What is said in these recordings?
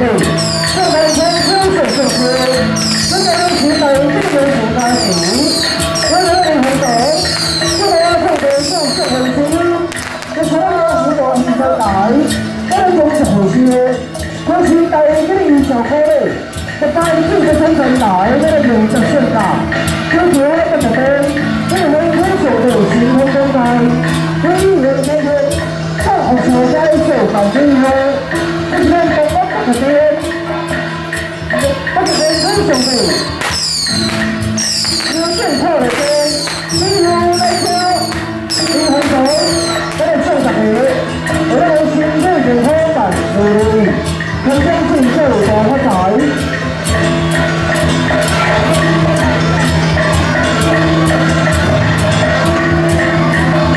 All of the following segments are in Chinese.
地，这台车优选设施，这个是平台这个平台时，这个是红灯，这个要送给送社会主，这所有辅导汽车台，这种是后些，过去台这个小车嘞，这台这个生产台这个用的现大，这个这个灯，这个很手的行通灯台，这一人这个。 好小家一手感觉呢，这边包包这边，这边很兄弟，有健康的边，例如那些银行头，这个上十个，我哋先做健康版，肯定进做大发财。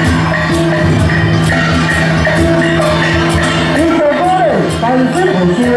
本身后些，